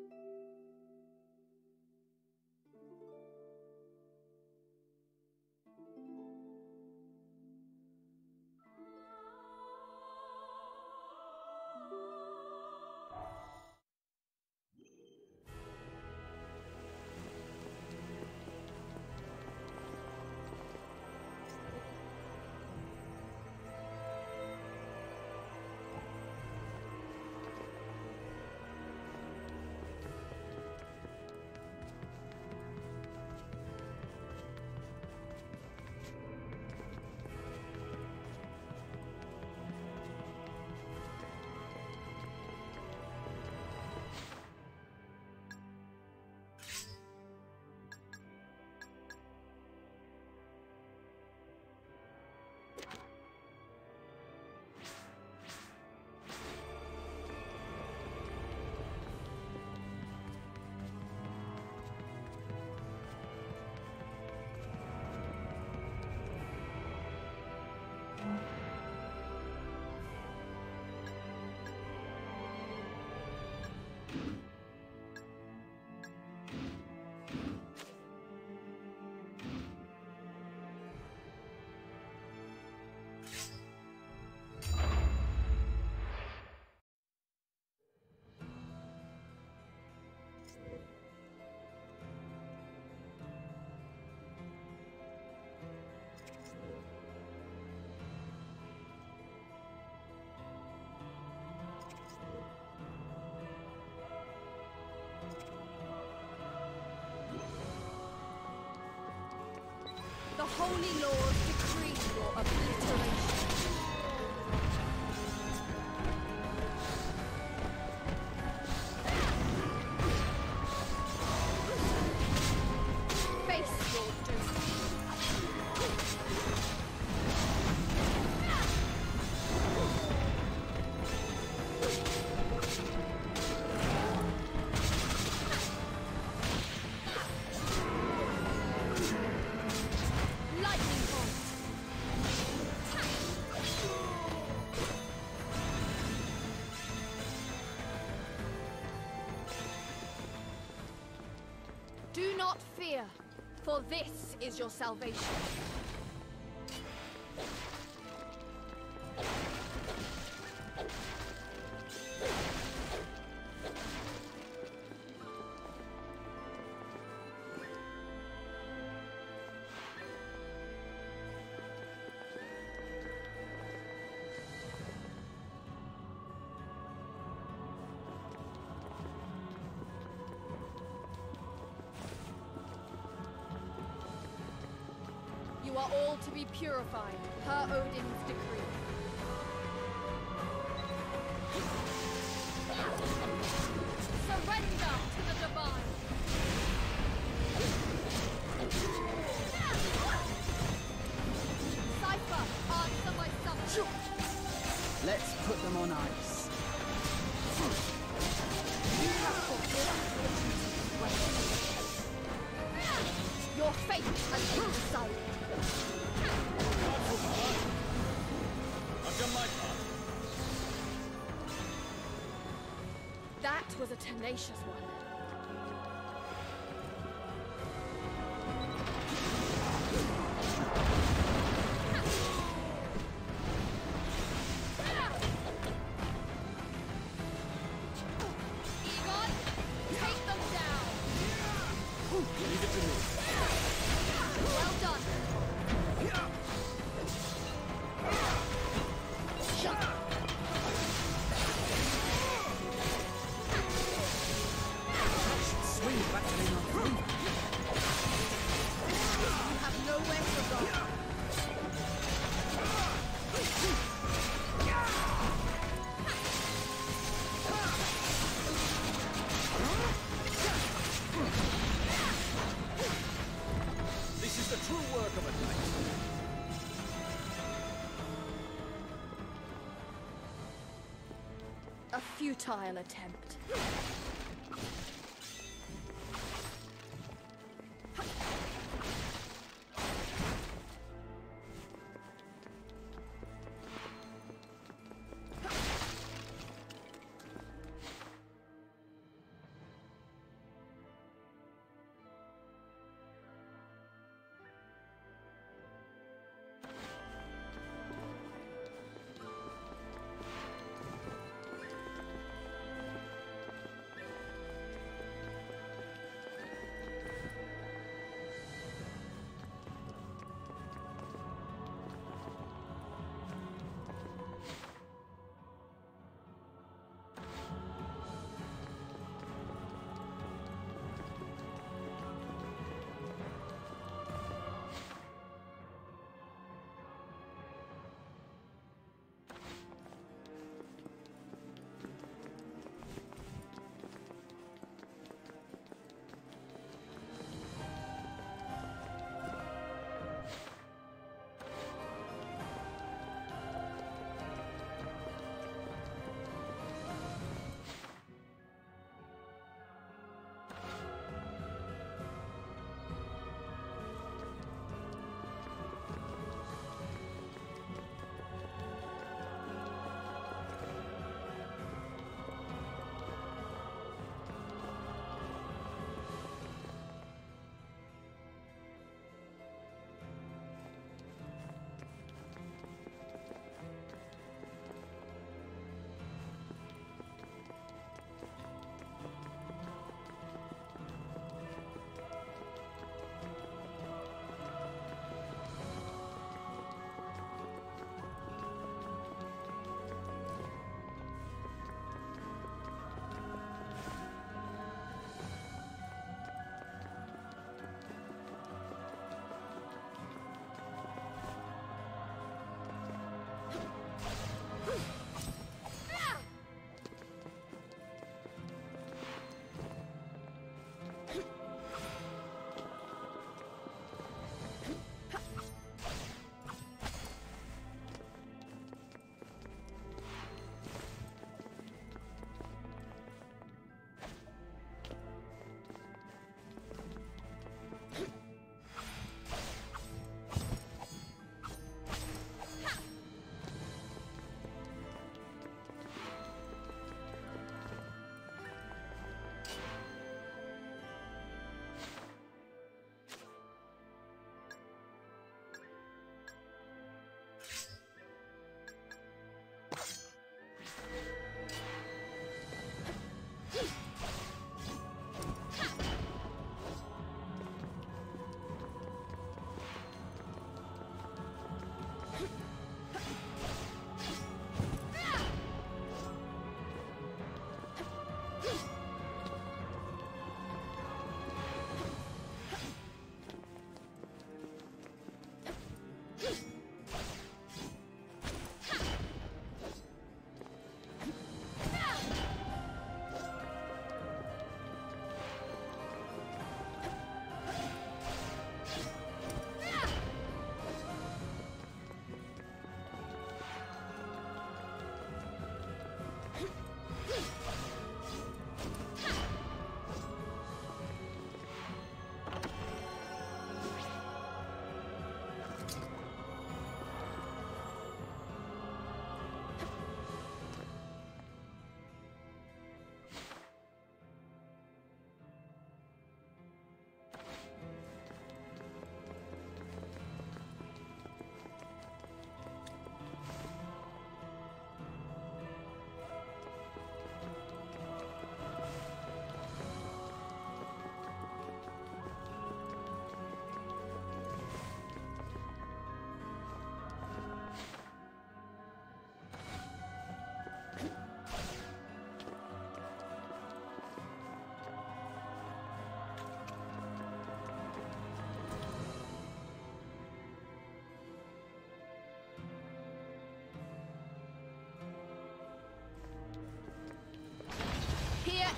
The Holy Lord decree your obliteration. Face your doom. Do not fear, for this is your salvation. You are all to be purified, per Odin's decree. Surrender to the divine! Cypher, answer my summons! Let's put them on ice. You have fulfilled your duty. Your fate has been decided. I've done my part. That was a tenacious one. Egon, take them down! Leave it to me. Well done! Swing back to the north. You have nowhere to go. This is the true work of a knight. A futile attempt.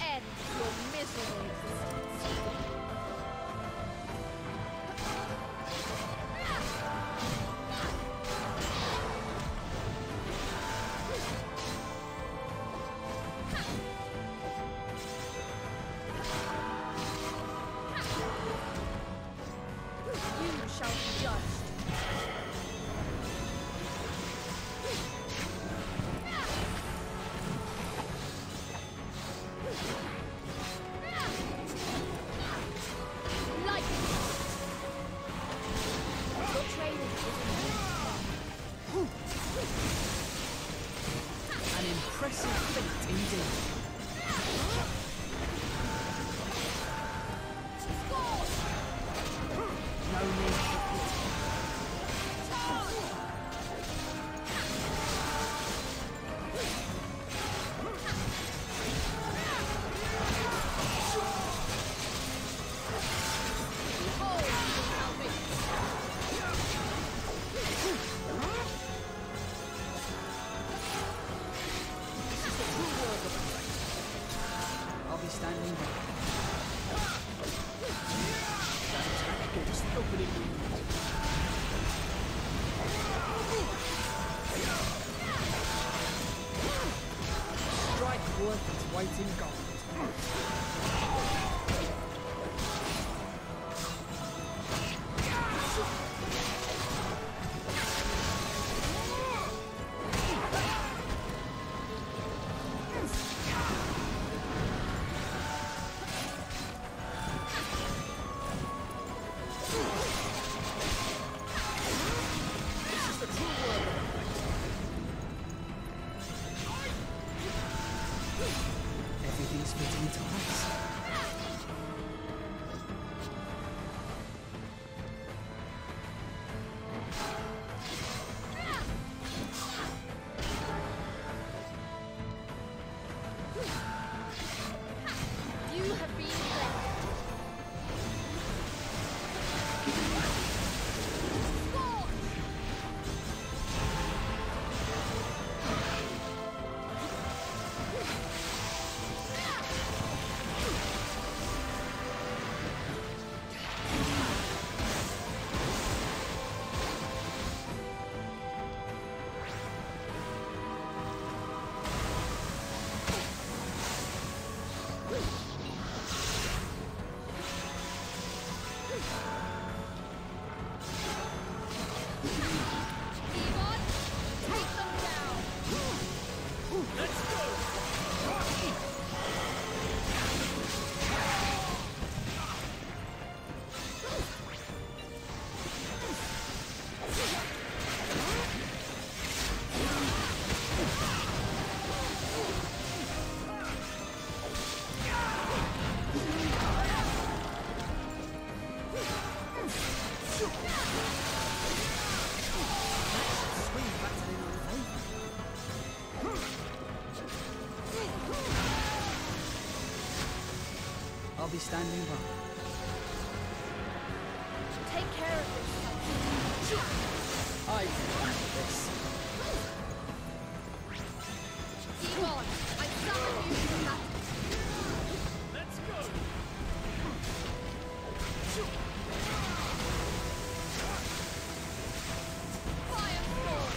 end your miserable existence. You shall be judged. An impressive feat indeed. No need for pity. I'll be standing by. That attack gave us the opening we needed. Strike worth its weight in gold. Everything's fitting into place. You have been blessed. I'll be standing by. Take care of yourself. I can handle this. Devon, I summon you to battle. Let's go! Firestorm!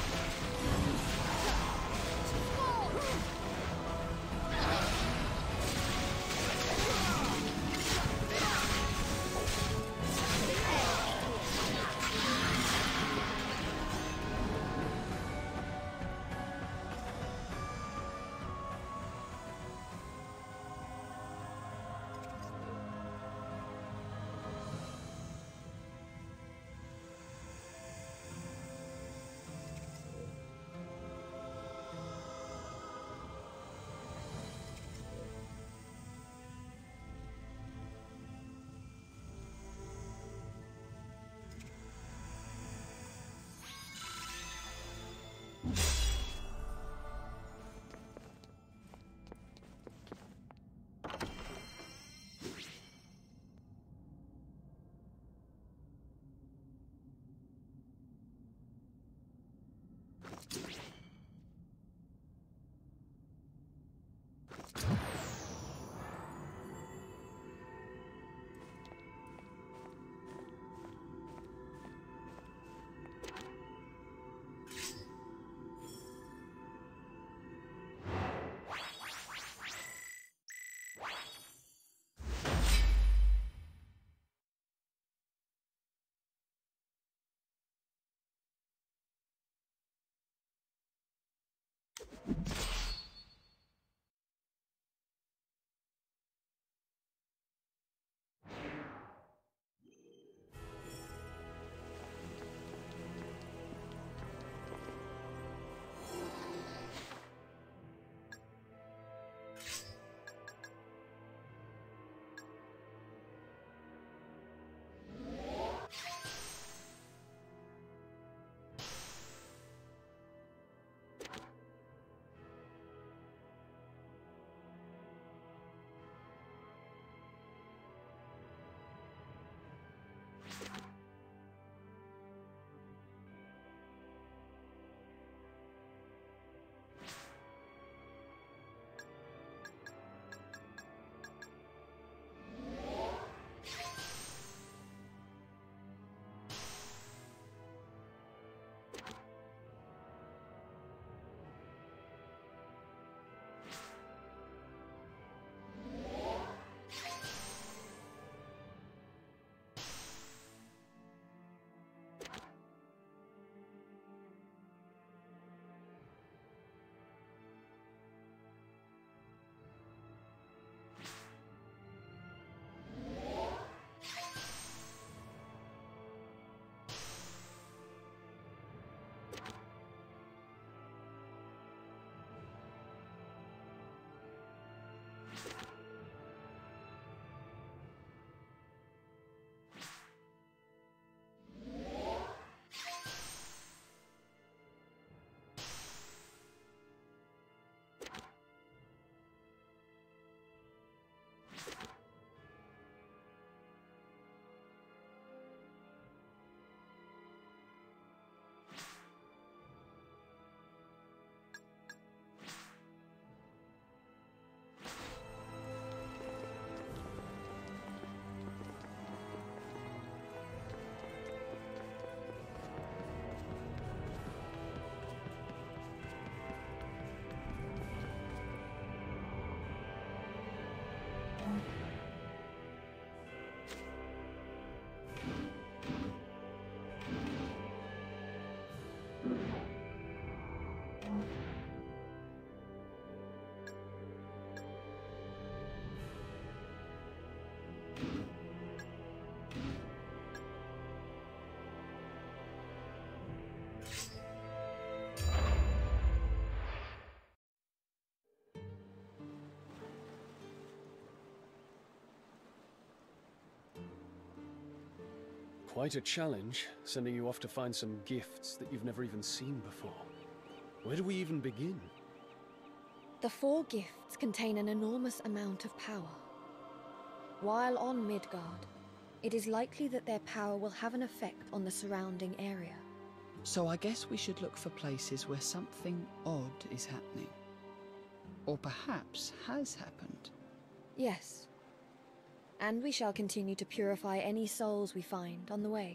Quite a challenge, sending you off to find some gifts that you've never even seen before. Where do we even begin? The 4 gifts contain an enormous amount of power. While on Midgard, it is likely that their power will have an effect on the surrounding area. So I guess we should look for places where something odd is happening. Or perhaps has happened. Yes. And we shall continue to purify any souls we find on the way.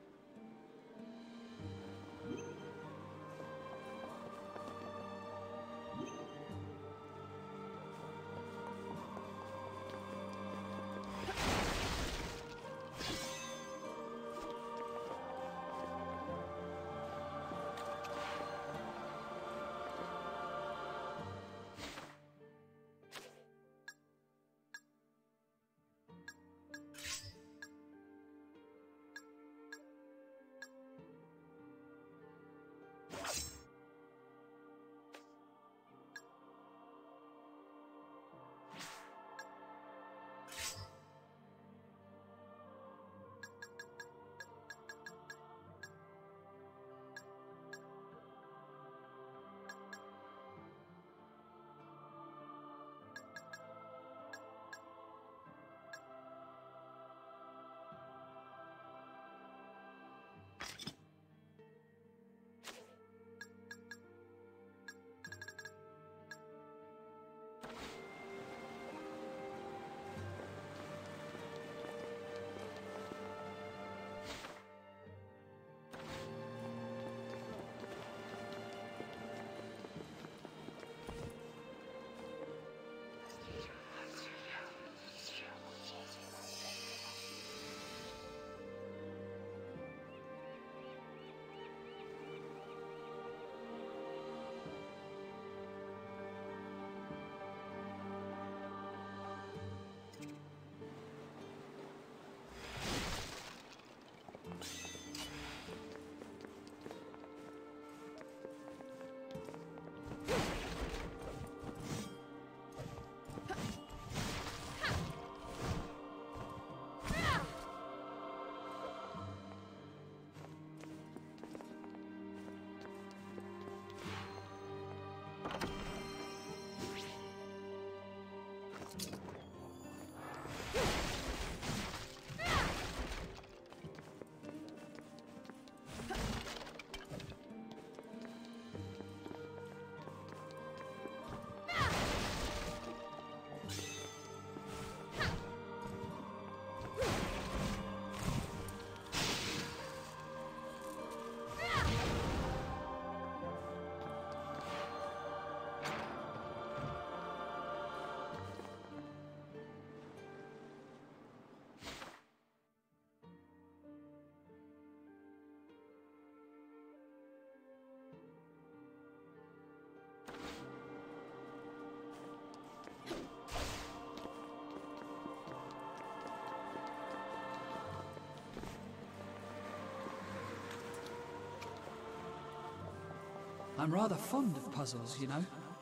I'm rather fond of puzzles, you know.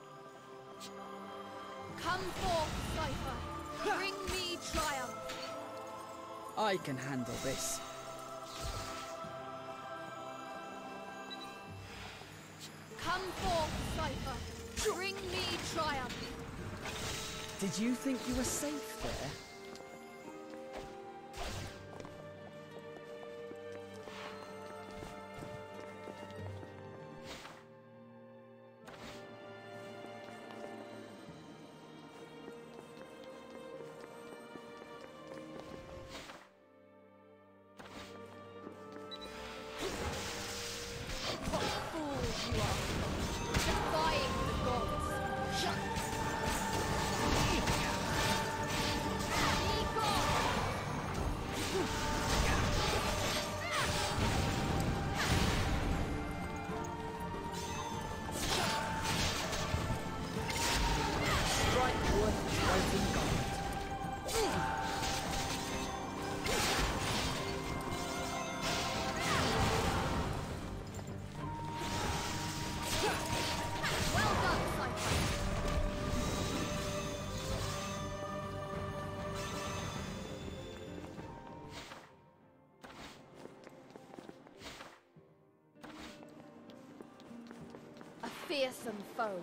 Come forth, Cypher. Bring me triumph. I can handle this. Come forth, Cypher. Bring me triumph. Did you think you were safe there? fearsome foe.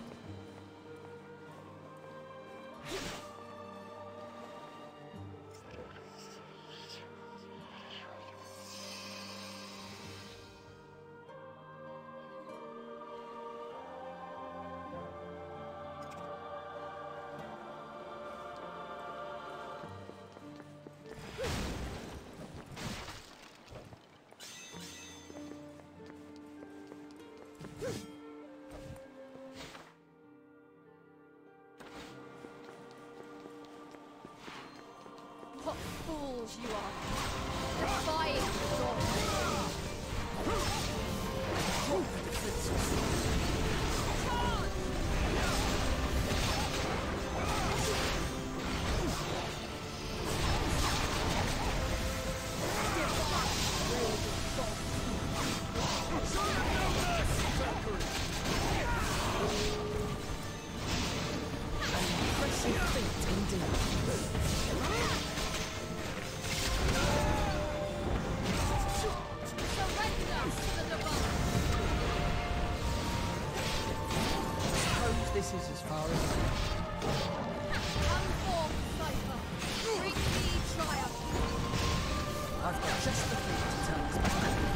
What fools you are, defying the gods. This is as far as Come forth, Cypher. Bring me triumph. I've got just the thing to turn this back.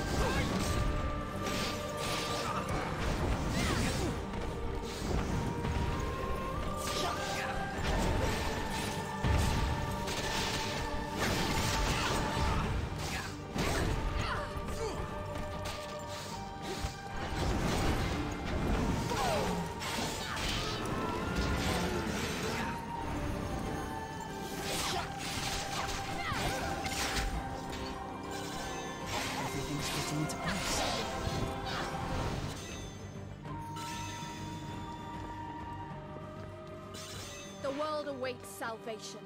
The world awaits salvation.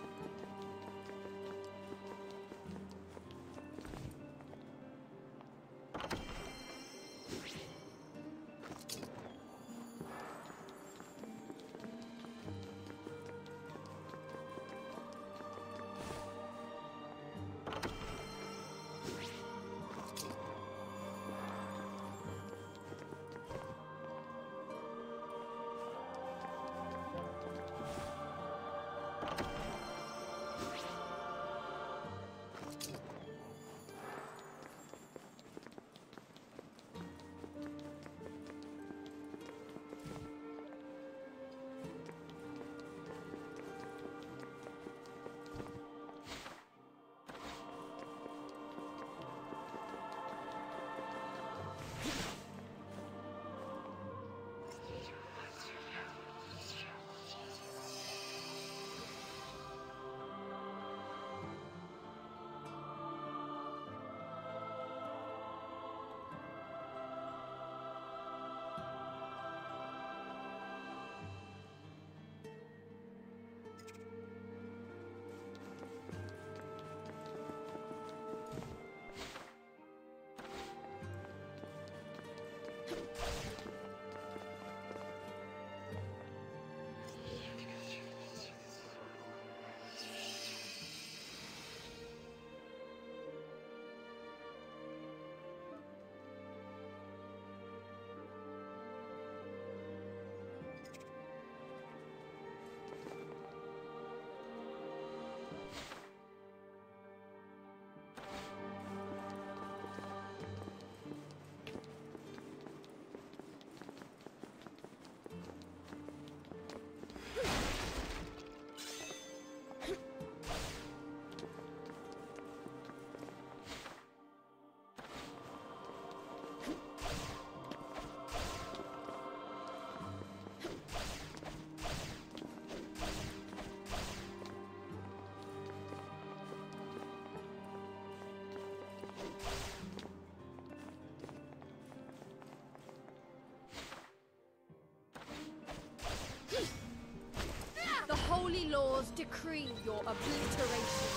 The holy laws decree your obliteration.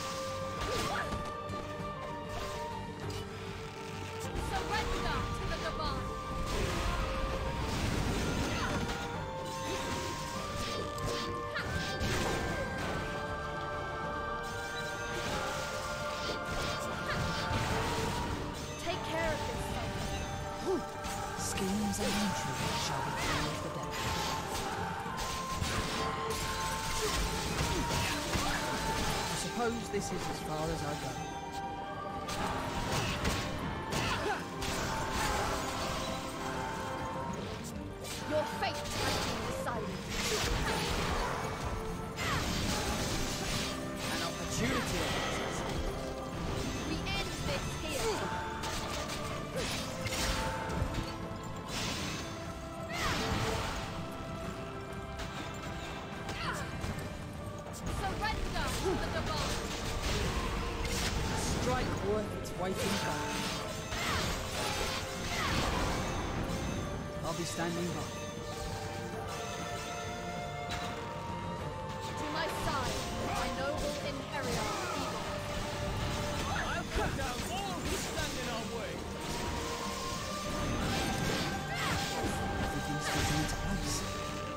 Surrender to the divine. Take care of this. schemes and intrigues shall be clear of the dead. I suppose this is as far as I go. Your fate has been decided. An opportunity arises. We end this here. Surrender to the divine. A strike worth its weight in gold. I'll be standing by. To my side, my noble Einherjar Hilde. I'll cut down all who stand in our way. Everything's fitting into place.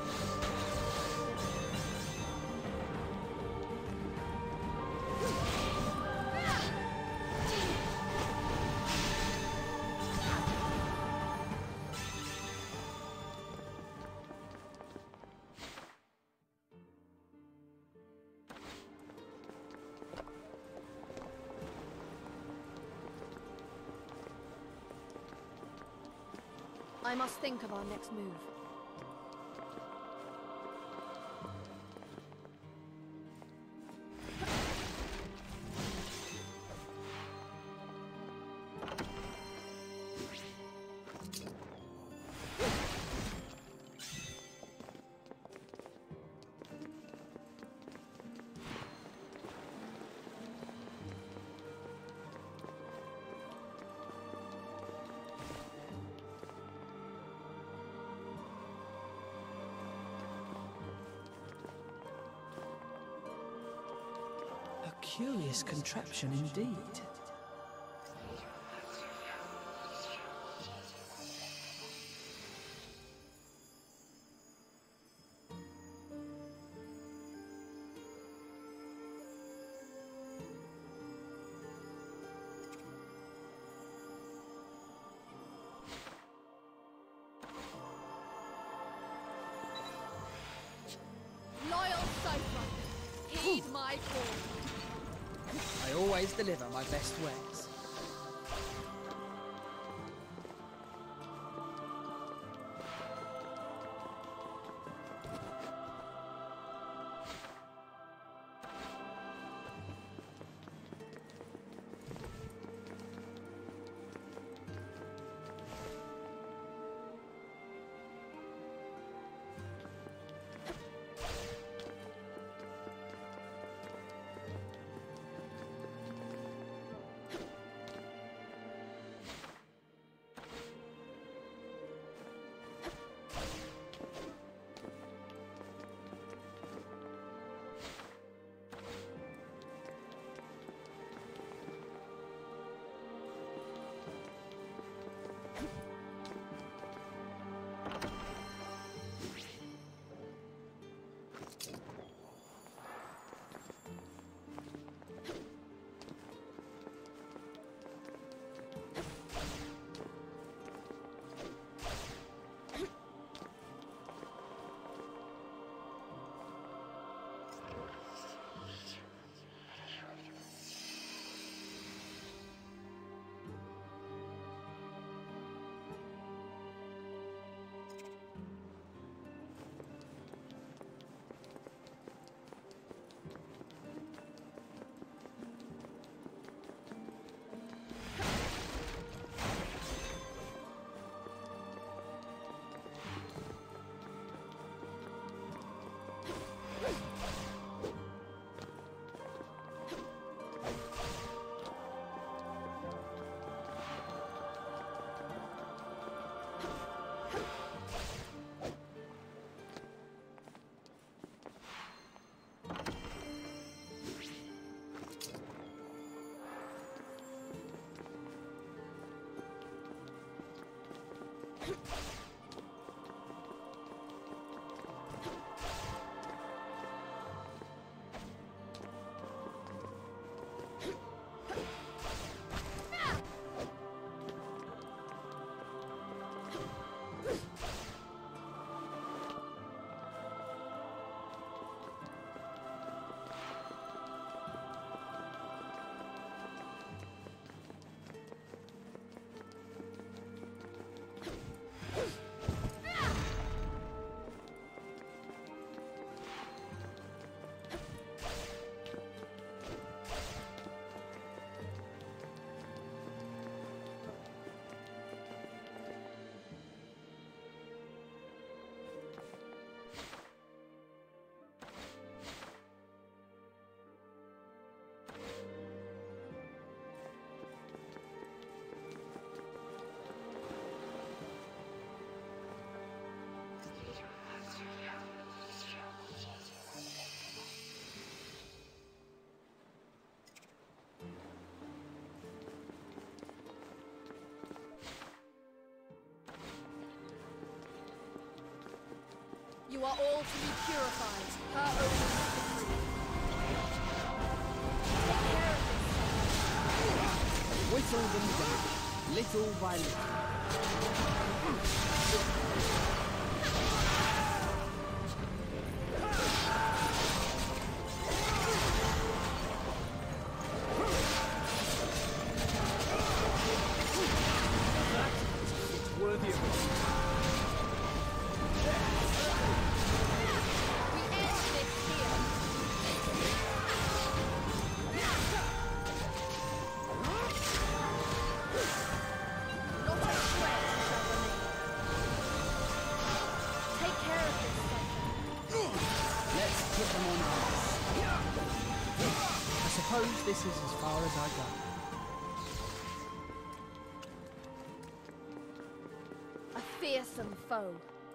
I must think of our next move. Curious contraption indeed. Loyal Cypher, heed my call. I always deliver my best wares. You are all to be purified, per Odin's decree. Take care of this. Whittle them down, little by little. Worthy of it. We end this here. Not a shred shall remain. Take care of this, Cypher. Let's put them on ice. I suppose this is as far as I go. A fearsome foe.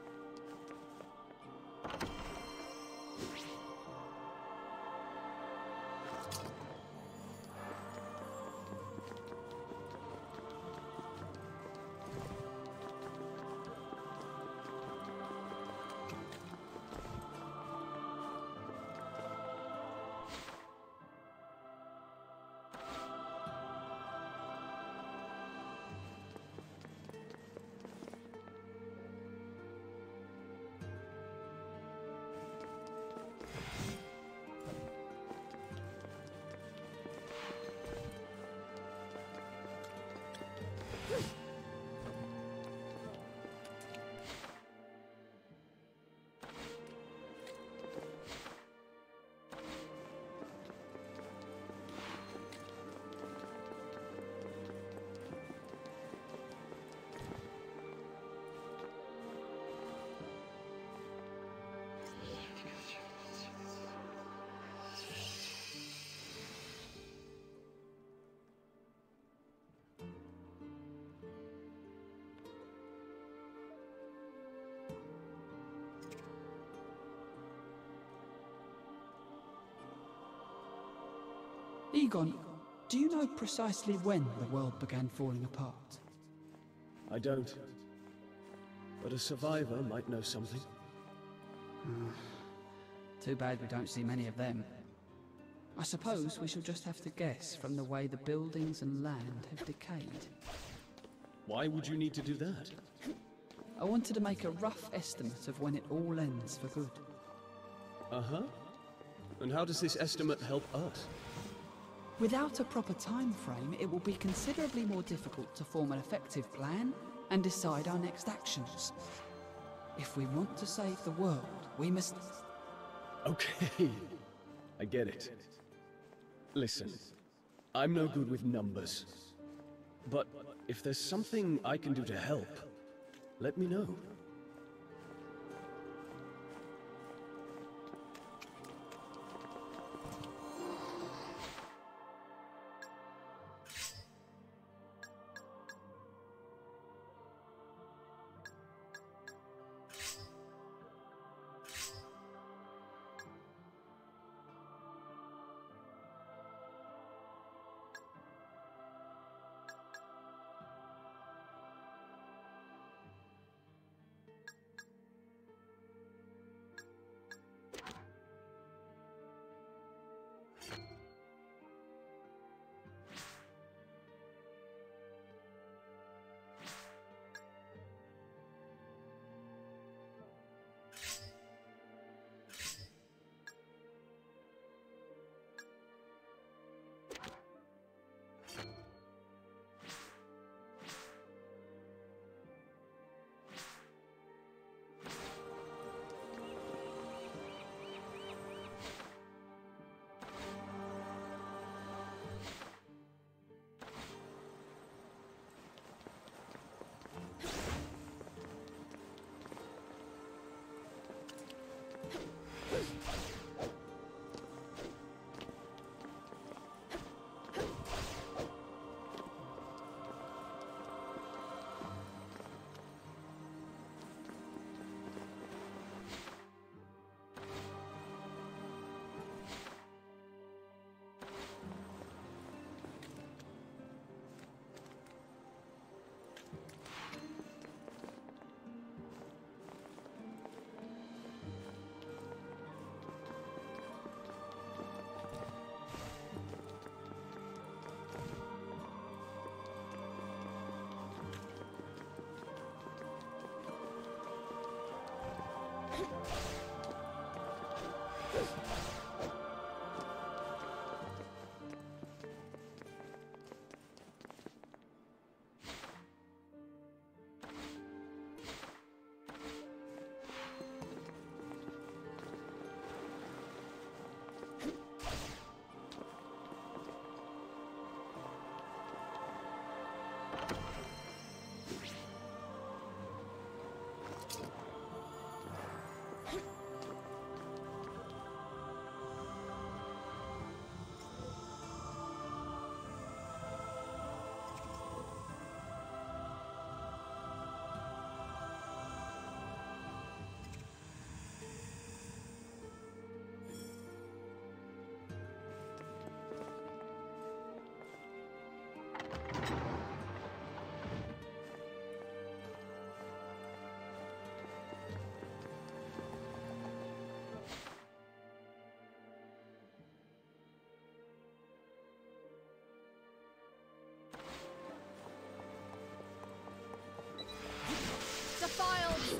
Egon, do you know precisely when the world began falling apart? I don't. But a survivor might know something. Too bad we don't see many of them. I suppose we shall just have to guess from the way the buildings and land have decayed. Why would you need to do that? I wanted to make a rough estimate of when it all ends for good. Uh-huh. And how does this estimate help us? Without a proper time frame, it will be considerably more difficult to form an effective plan and decide our next actions. If we want to save the world, we must... Okay, I get it. Listen, I'm no good with numbers. But if there's something I can do to help, let me know.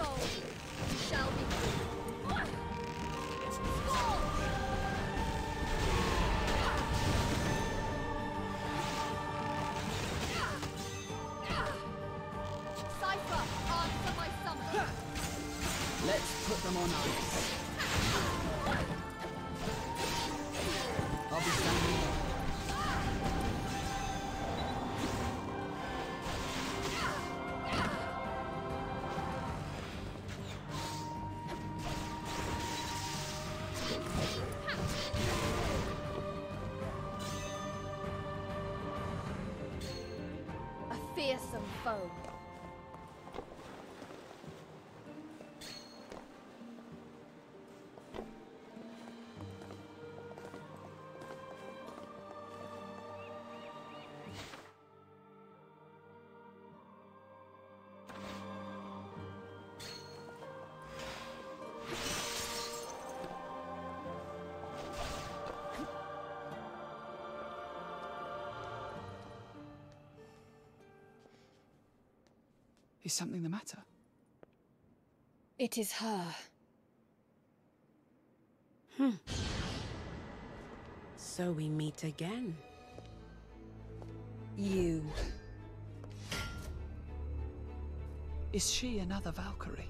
soul shall be free. Cypher, answer my summons. Let's put them on ice. I'll be standing there. A fearsome foe. Is something the matter? It is her. So we meet again. You. Is she another Valkyrie?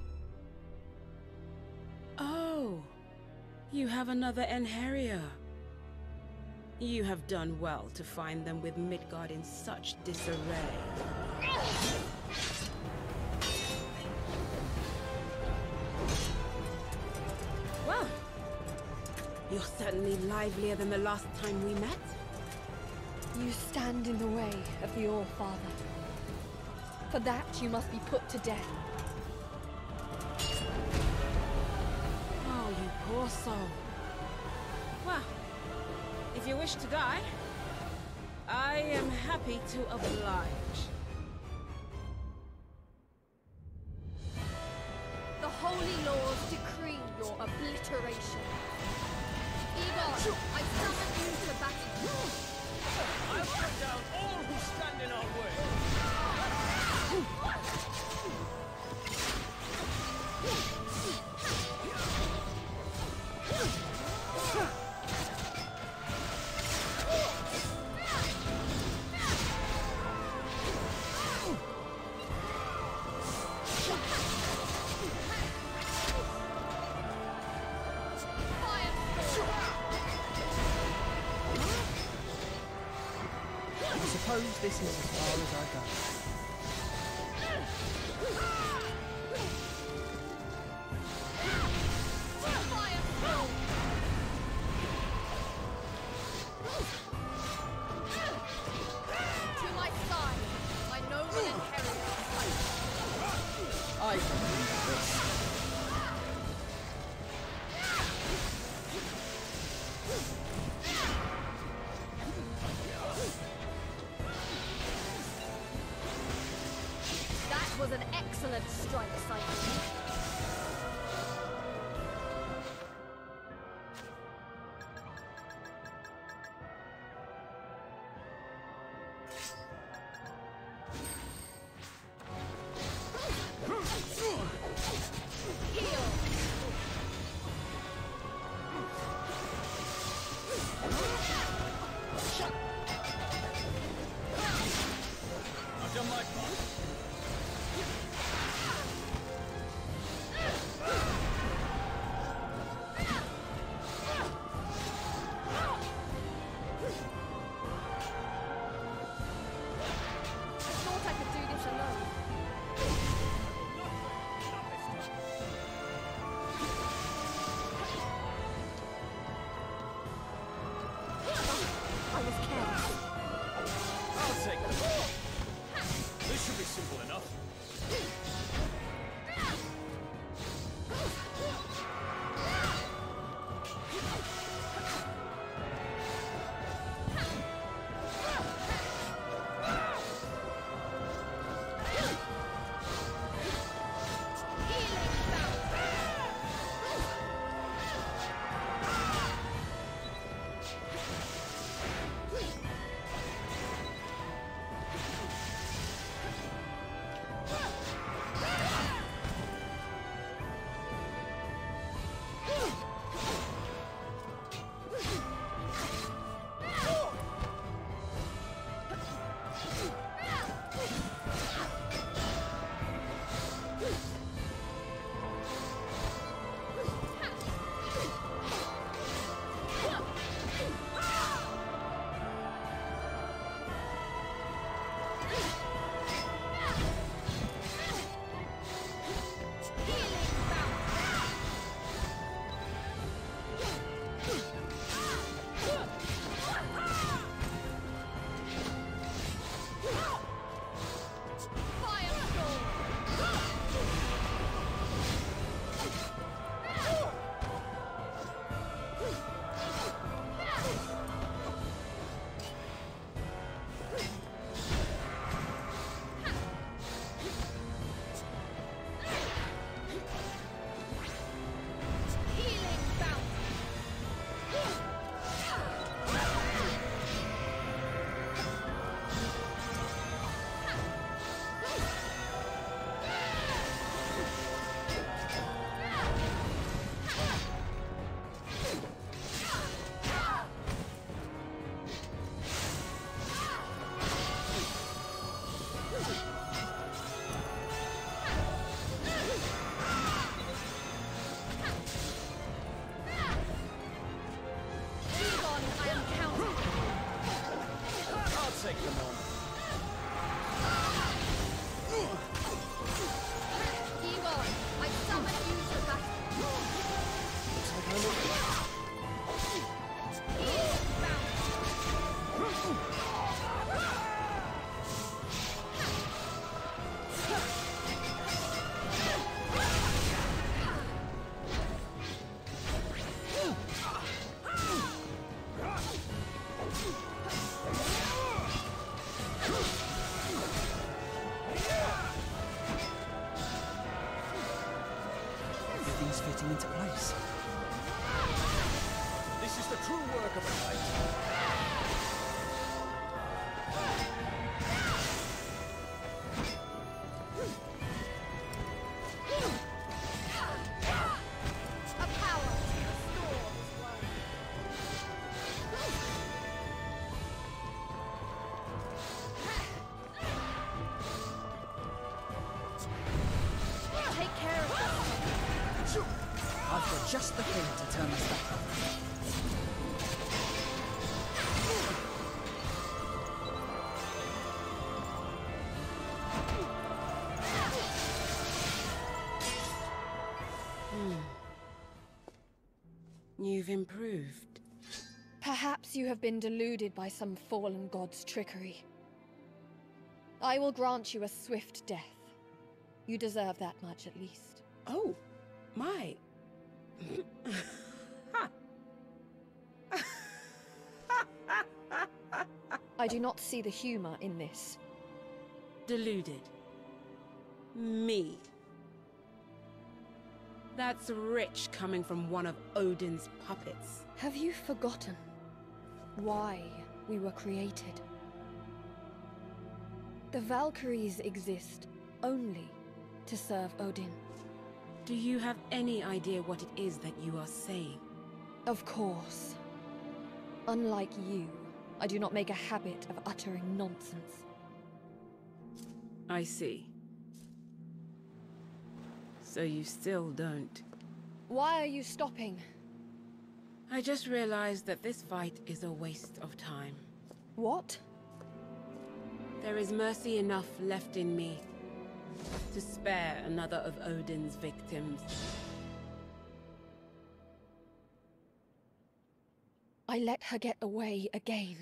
Oh, you have another Einherjar. You have done well to find them with Midgard in such disarray. Well, you're certainly livelier than the last time we met. You stand in the way of the All-Father. For that, you must be put to death. Oh, you poor soul. Well, if you wish to die, I am happy to oblige. The holy laws decree your obliteration. Egon, I summon you to battle. I'll cut down all who stand in our way. I suppose this is as far as I go. To my side, my noble Einherjar. I can leave this. That was an excellent strike, Cypher. I've done my part. everything's fitting into place. This is the true work of a knight. A power to restore this world. Take care of this. I've got just the thing to turn this back on. You've improved. Perhaps you have been deluded by some fallen god's trickery. I will grant you a swift death. You deserve that much at least. Oh, my. I do not see the humor in this. Deluded. Me. That's rich coming from one of Odin's puppets. Have you forgotten why we were created? The Valkyries exist only to serve Odin. Do you have any idea what it is that you are saying? Of course. Unlike you, I do not make a habit of uttering nonsense. I see. So you still don't. Why are you stopping? I just realized that this fight is a waste of time. What? There is mercy enough left in me to spare another of Odin's victims. I let her get away again.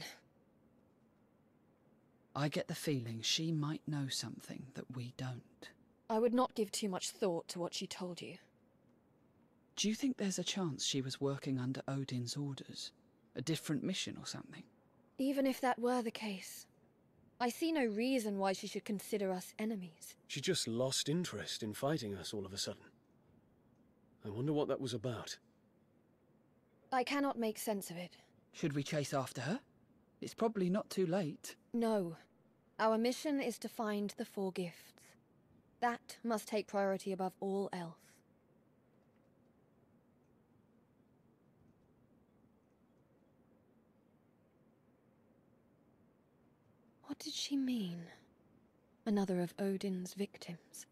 I get the feeling she might know something that we don't. I would not give too much thought to what she told you. Do you think there's a chance she was working under Odin's orders? A different mission or something? Even if that were the case, I see no reason why she should consider us enemies. She just lost interest in fighting us all of a sudden. I wonder what that was about. I cannot make sense of it. Should we chase after her? It's probably not too late. No. Our mission is to find the four gifts. That must take priority above all else. What did she mean? Another of Odin's victims.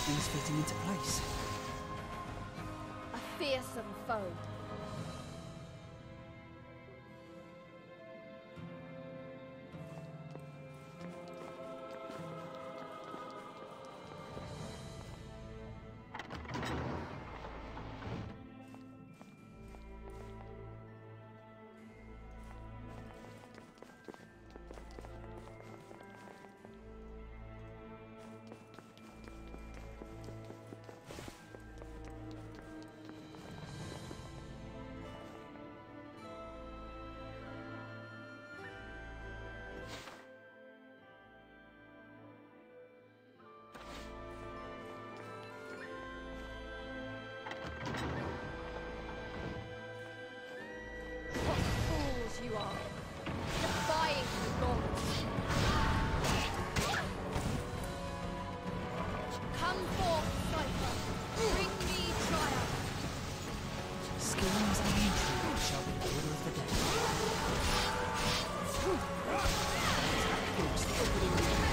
Everything's fitting into place. A fearsome foe. You are defying the gods. Come forth, Cypher. Bring me triumph. Schemes and intrigue shall be the order of the day. Tactics the opening room.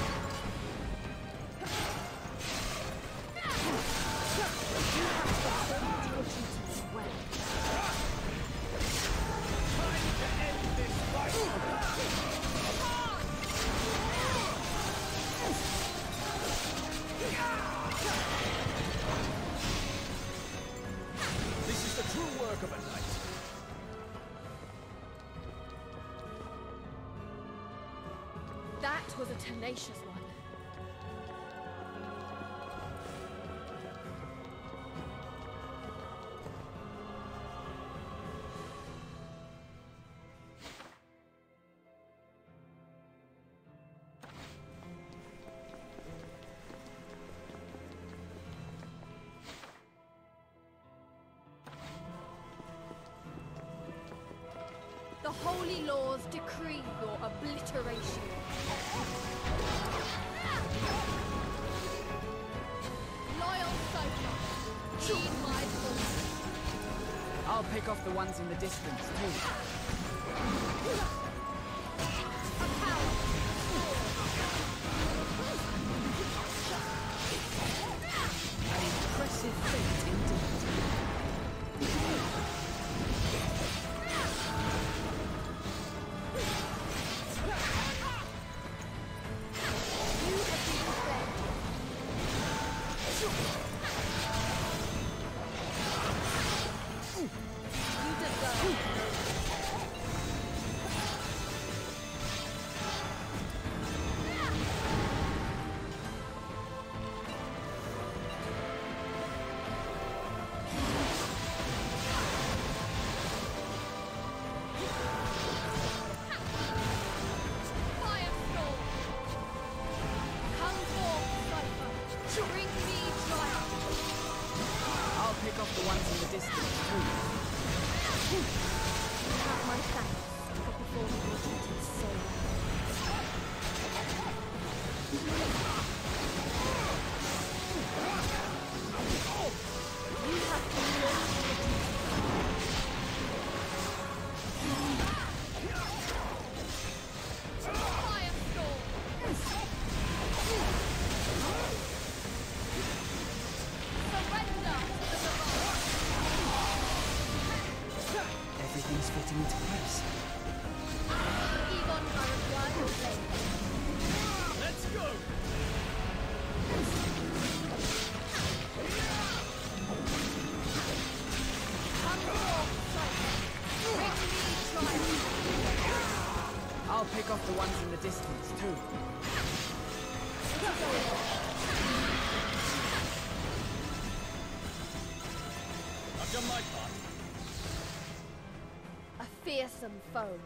You have performed your duties well. This is the true work of a knight. That was a tenacious one. The holy laws decree your obliteration. Loyal Cypher, heed my voice. I'll pick off the ones in the distance, too. A power. An impressive feat indeed. You have been fed. You deserve. Firestorm. Come forth, Cypher. Bring me triumph. I'll pick off the ones in the distance, too. You have my thanks for performing your duties so well. You have performed your duties. Firestorm! Surrender to the divine! Everything's fitting into place. Egon Valkyrie will play. Let's go! Come forth, Cypher. Bring me triumph. I'll pick off the ones in the distance, too. It is over. I've done my part. A fearsome foe.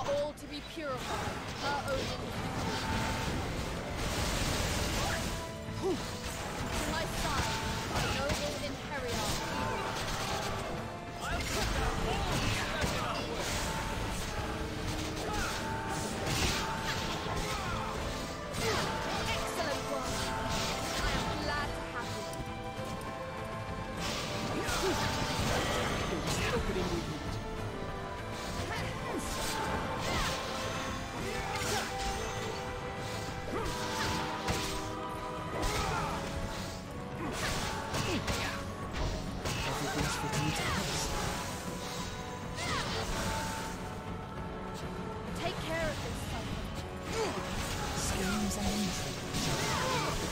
All to be purified, per Odin's decree. To my side, my noble Einherjar. I'll cut down all who stand in our way. Excellent work. I am glad to have you. Opening movement. Everything's fitting into place. Take care of this, son. Schemes and intrigue.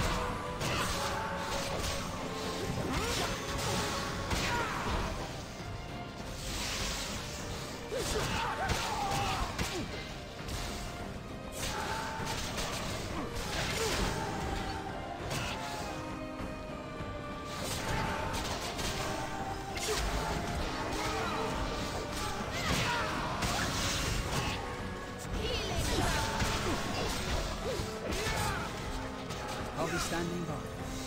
I'll be standing by.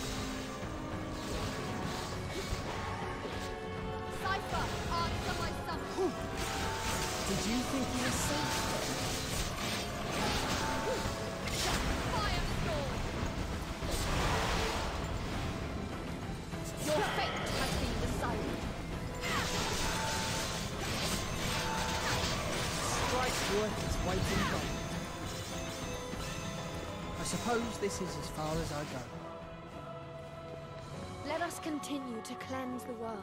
Cypher, answer my summons. Did you think you were safe? Firestorm! Your fate has been decided. Strike's worth its weight in gold. I suppose this is as far as I go. Let us continue to cleanse the world.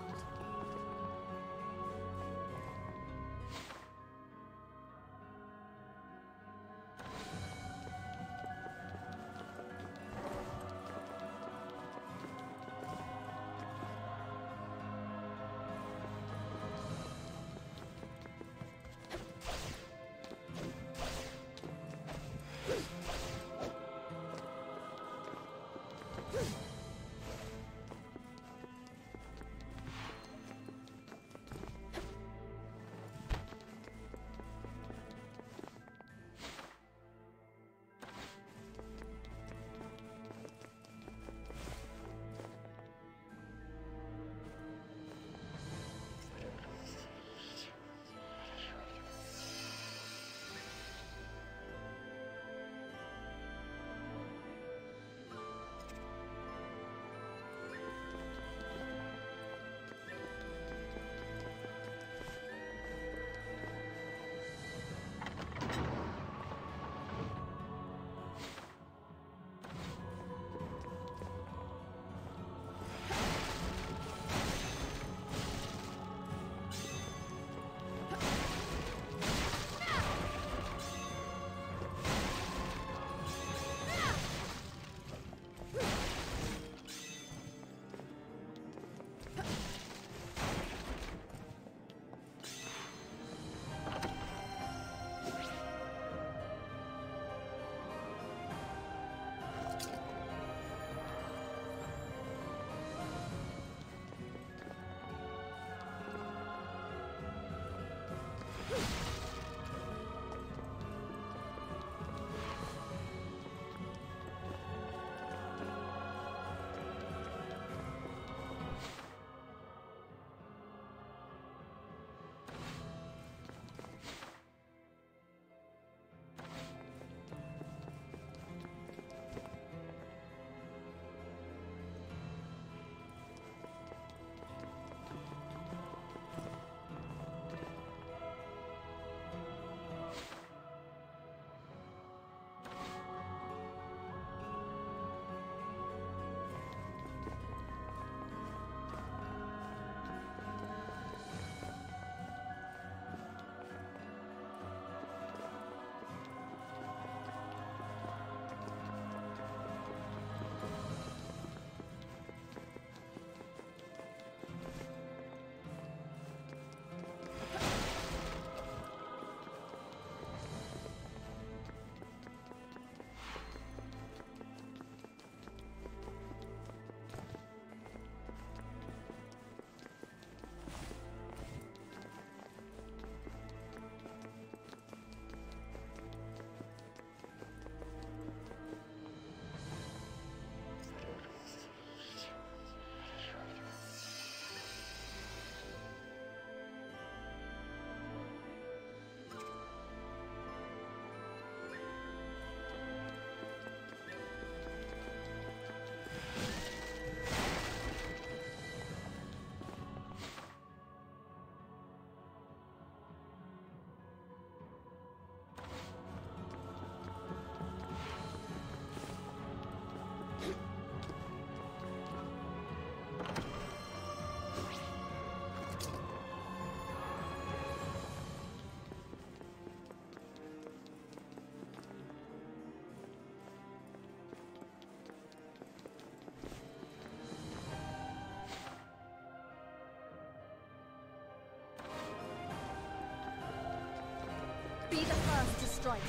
Be the first to strike.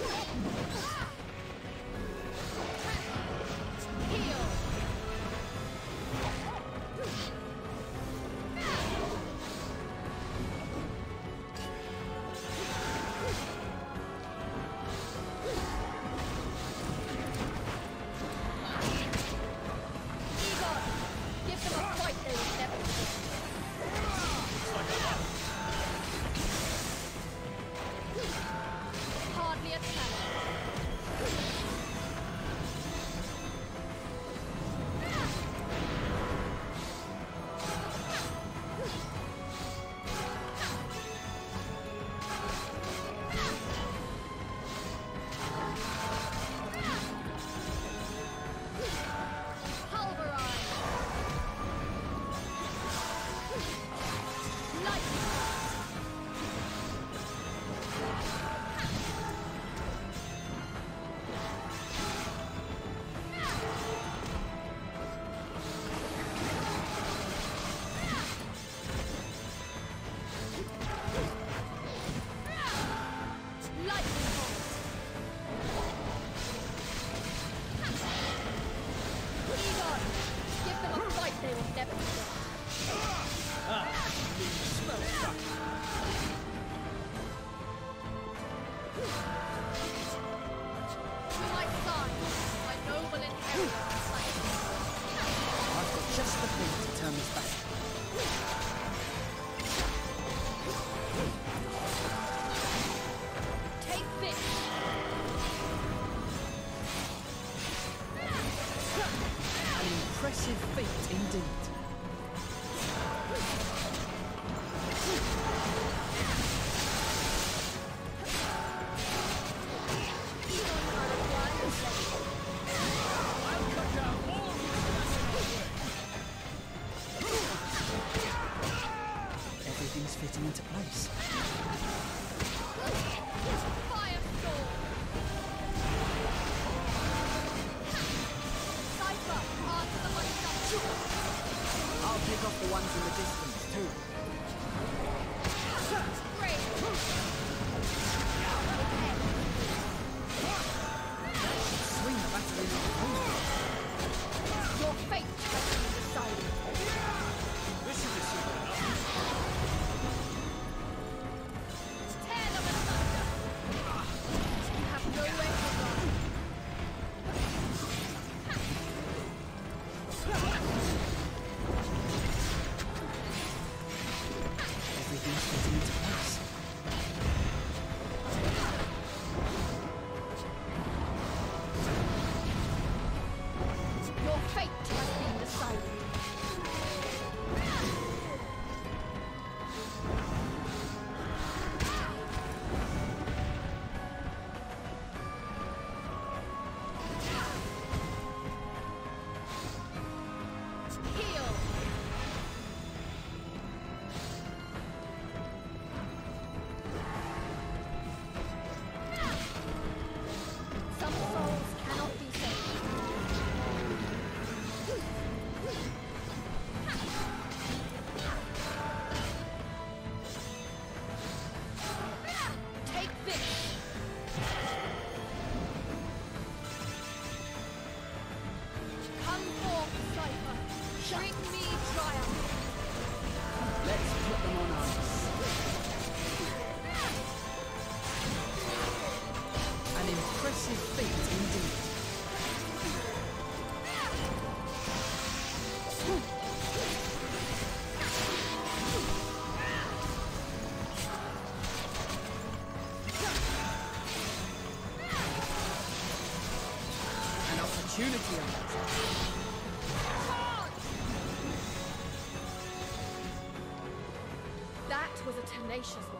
Heal. Impressive feat indeed. Everything's fitting into place. I'll pick off the ones in the distance too. Swing the battle in our favor. Your fate has been decided. This should be simple enough. Tear them asunder. You have nowhere to run. Everything's fitting into place. Your fate has been decided. Heal. Some souls cannot be saved. Take this. Come forth, Cypher. Bring me triumph. Let's put them on ice. An impressive feat indeed. An opportunity arises. That was a tenacious one.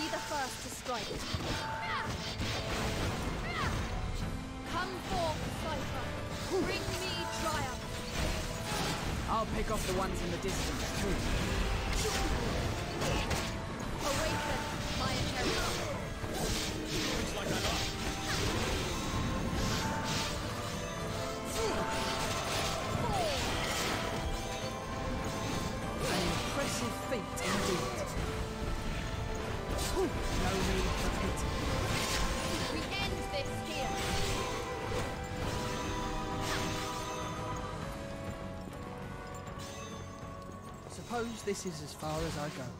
Be the first to strike. Come forth, Cypher. Bring me triumph. I'll pick off the ones in the distance, too. Awaken, my Einherjar. Looks like I'm up. An impressive feat indeed. No need for pity. We end this here. Suppose this is as far as I go.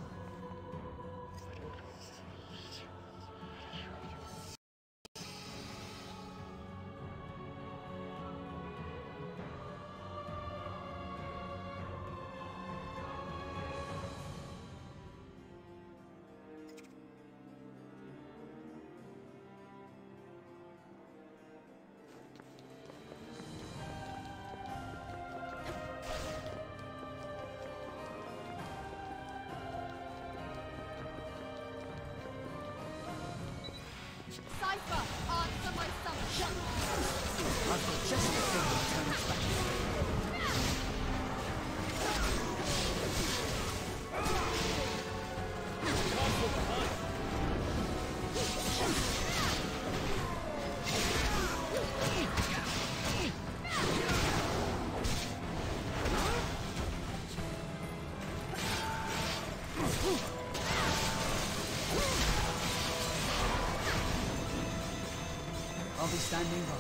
Cypher, answer my summons. I've got just the thing to turn us back. I'll be standing by.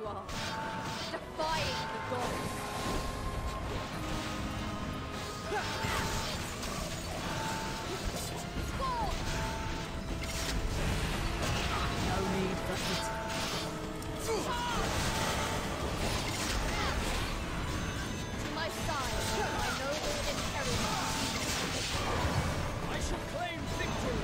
are, defying the gods. Score! No need for it. To my side, my noble Einherjar. I shall claim victory!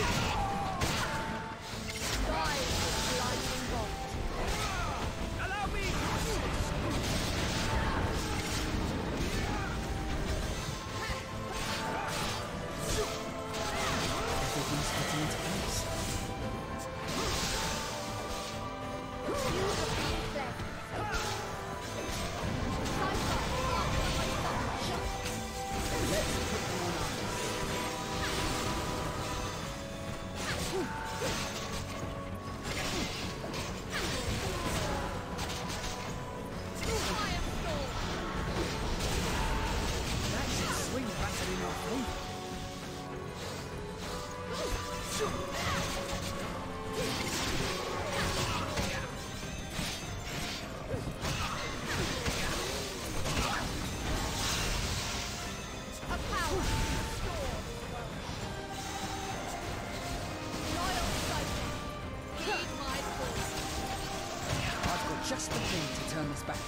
Rise with blinding bolt. Allow me to assist! Everything's fitting into place. You have been cleansed. Let's put them on ice. That should swing back in our favour. A power restored. Royal Siphon, heed my call. I've got just the thing to turn this back.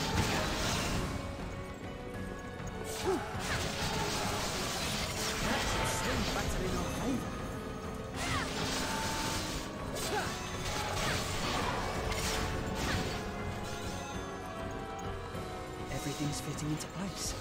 That should swing better in our favour. Everything's fitting into place.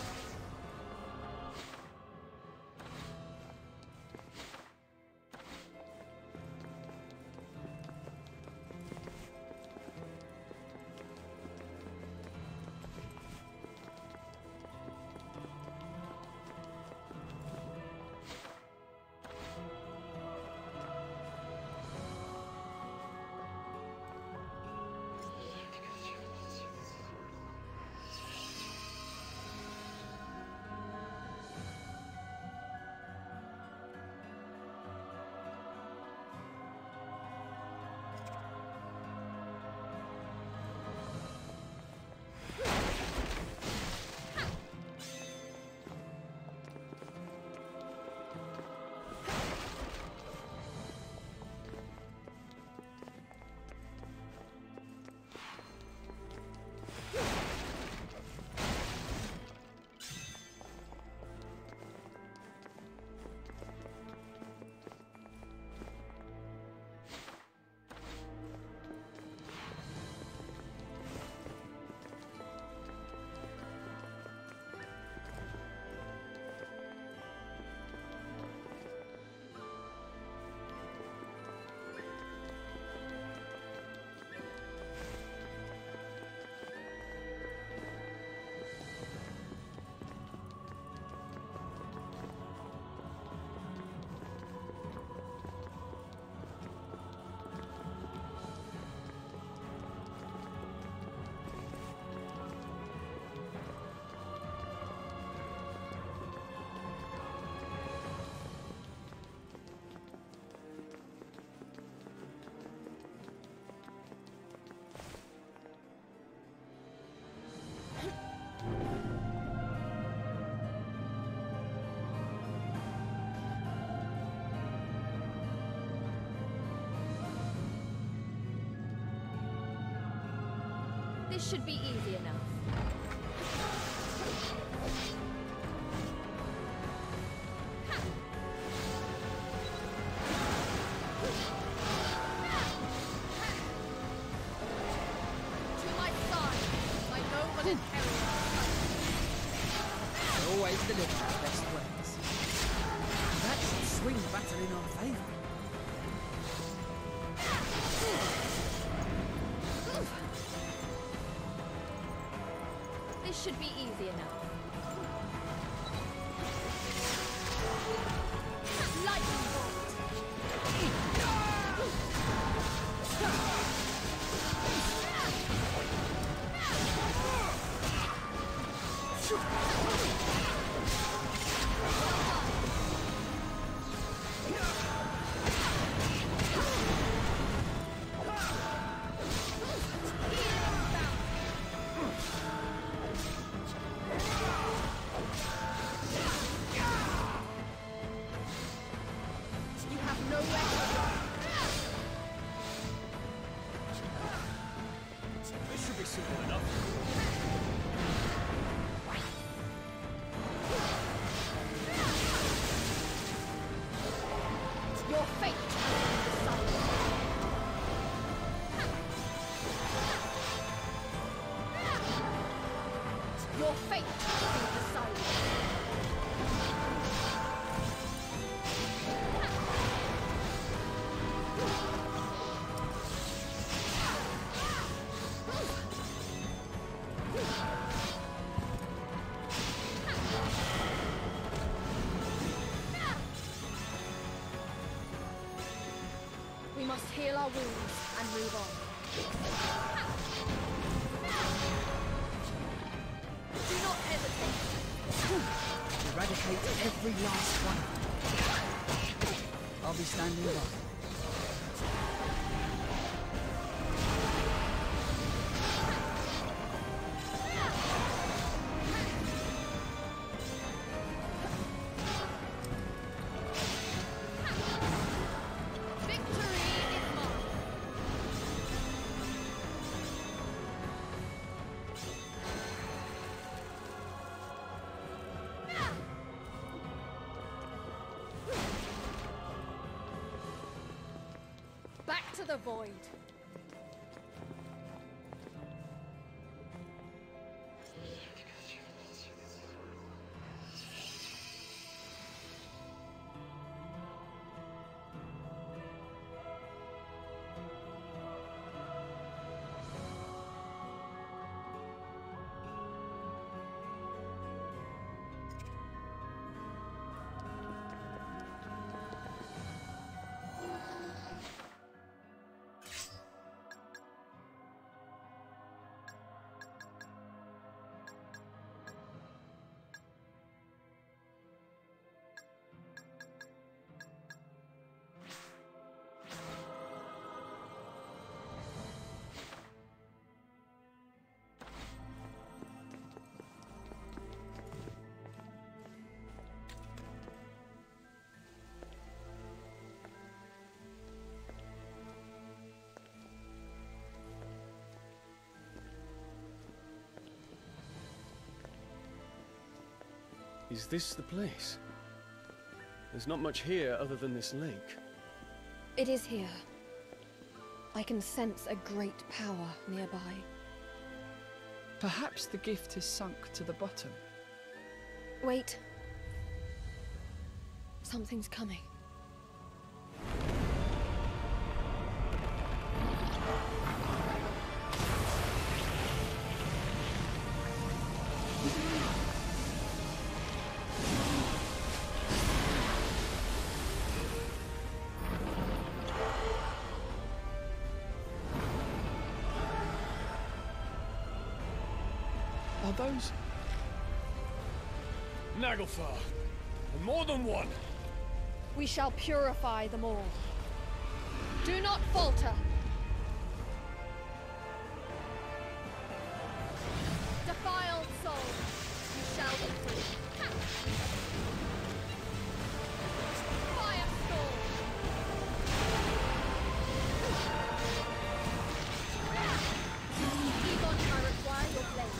This should be easy enough. To my side, my noble Einherjar. Always deliver our best ways. That should swing better in our favour. This should be easy enough. Lightning bolt. must heal our wounds and move on. Do not hesitate. Eradicate every last one. I'll be standing by. Back to the void. Is this the place? There's not much here other than this lake. It is here. I can sense a great power nearby. Perhaps the gift is sunk to the bottom. Wait. Something's coming. Are those... Naglfar, and more than one. We shall purify them all. Do not falter. Defiled soul, you shall be free. Firestorm. Egon, I require your blade.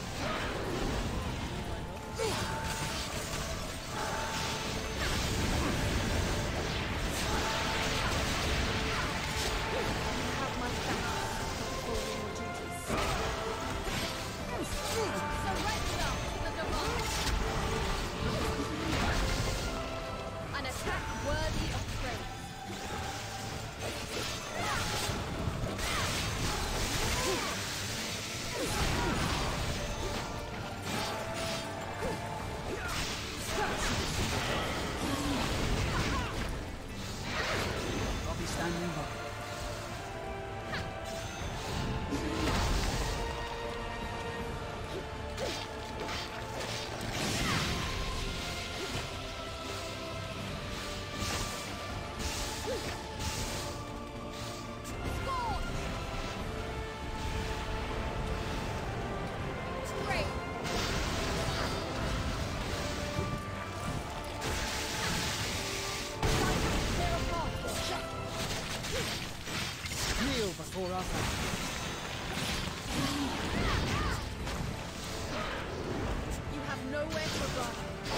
Before our fire. You have nowhere to run.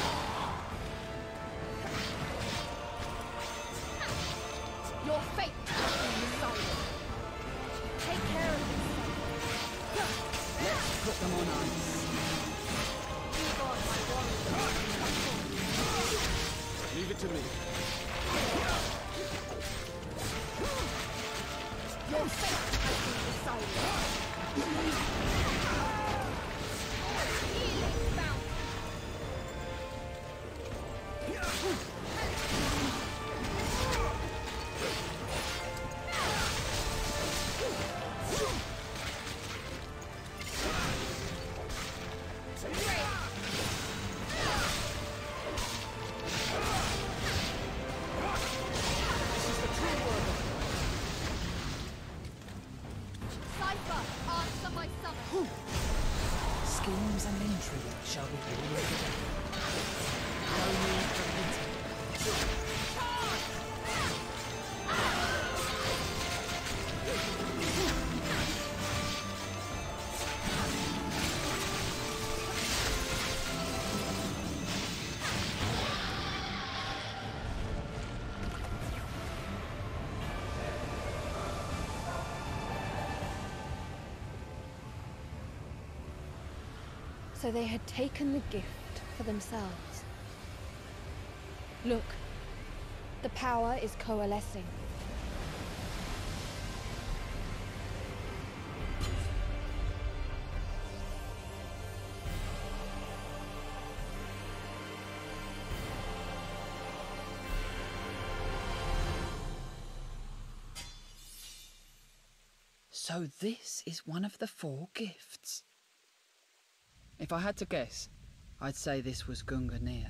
Your fate has been decided. Take care of yourself. Let's put them on ice. Egon, my warrior. Leave it to me. Your fate has been decided. Healing fountain. So they had taken the gift for themselves. Look, the power is coalescing. So this is one of the 4 gifts. If I had to guess, I'd say this was Gungnir.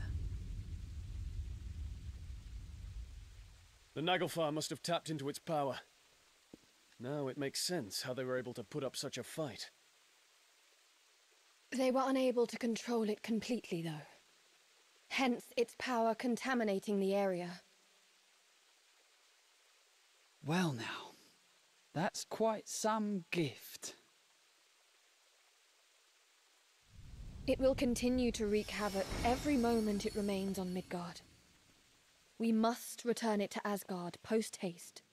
The Naglfar must have tapped into its power. Now it makes sense how they were able to put up such a fight. They were unable to control it completely, though. Hence its power contaminating the area. Well now, that's quite some gift. It will continue to wreak havoc every moment it remains on Midgard. We must return it to Asgard post-haste.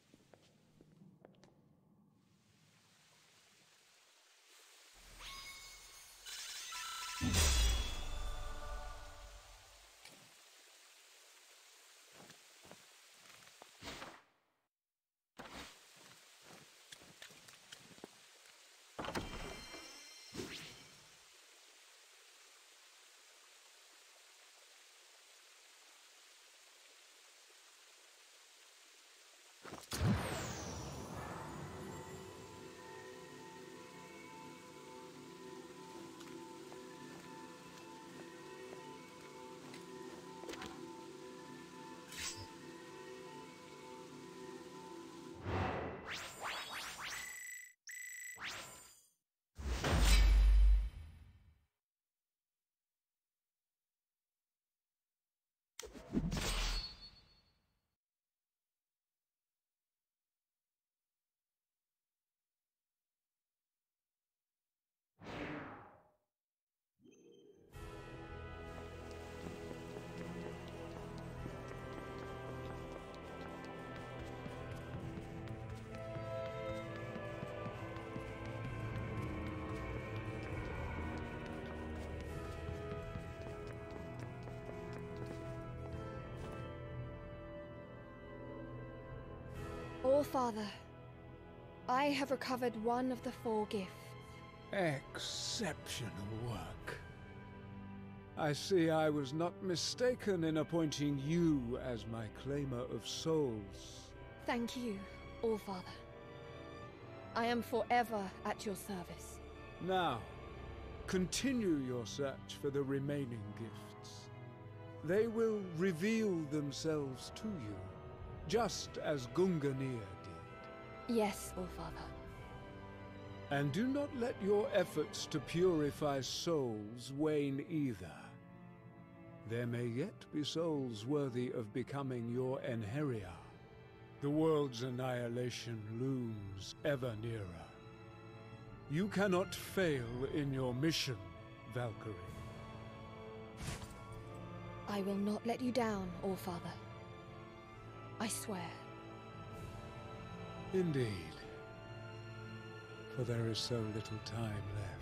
All-Father, I have recovered one of the 4 gifts. Exceptional work. I see I was not mistaken in appointing you as my claimer of souls. Thank you, All-Father. I am forever at your service. Now, continue your search for the remaining gifts. They will reveal themselves to you, just as Gungnir did. Yes, All-Father. And do not let your efforts to purify souls wane either. There may yet be souls worthy of becoming your Einherjar. The world's annihilation looms ever nearer. You cannot fail in your mission, Valkyrie. I will not let you down, All-Father. I swear. Indeed. For there is so little time left.